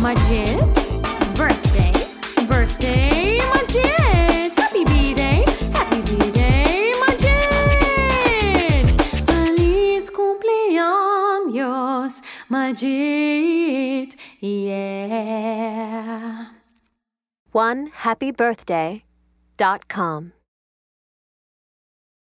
Majid. Birthday, birthday, Majid. Happy B-Day, Majid. Feliz cumpleaños, Majid. Yeah. OneHappyBirthday.com